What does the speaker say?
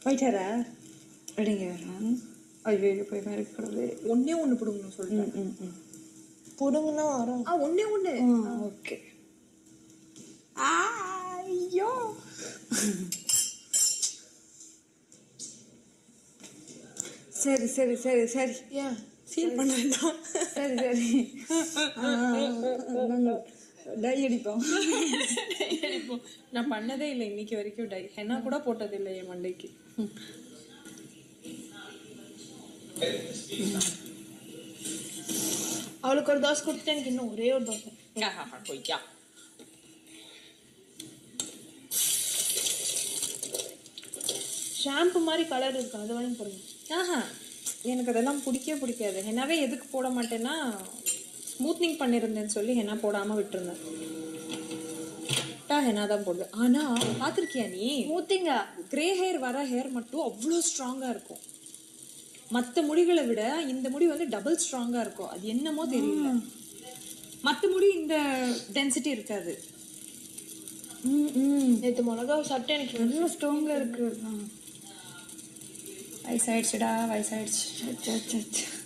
போயிட்டாரா? அப்படிங்க ஐயோ போய் மாதிரி கடவுளே. ஒன்னே ஒன்று பிடுங்கணும் சொல்லிட்டேன். பிடுங்கன்னா வரும். ஒன்னே ஒன்று. ஓகே. ஐயோ சரி சரி சரி சரி. ஏன் ஃபீல் பண்ண வேண்டாம். சரி சரி. டை அடிப்போம். நான் பண்ணதே இல்லை இன்னைக்கு வரைக்கும் டை. ஹென்னா கூட போட்டது இல்லை என் மண்டைக்கு. அவளுக்கு ஒரு தோசை கொடுத்துட்டு எனக்கு இன்னும் ஒரே ஒரு தோசை. கொய்யா ஷாம்பு மாதிரி கலர் இருக்கு, அது வாங்கி போடுங்க. எனக்கு அதெல்லாம் பிடிக்காது. ஹென்னாவே எதுக்கு போட மாட்டேன்னா ஸ்மூத்னிங் பண்ணியிருந்தேன்னு சொல்லி ஹென்னா போடாமல் விட்டுருந்தேன். ஹென்னா தான் போடுது. ஆனால் பார்த்துருக்கியா நீ? ஸ்மூத்திங்கா கிரே ஹேர் வர ஹேர் மட்டும் அவ்வளோ ஸ்ட்ராங்காக இருக்கும். மற்ற முடிகளை விட இந்த முடி வந்து டபுள் ஸ்ட்ராங்காக இருக்கும். அது என்னமோ தெரியல. மற்ற முடி இந்த டென்சிட்டி இருக்காது. நேற்று மிளகாவை சாப்பிட்டு எனக்கு எவ்வளோ ஸ்ட்ராங்காக இருக்குது. வயசாயிடுச்சுடா வயசாயிடுச்சு.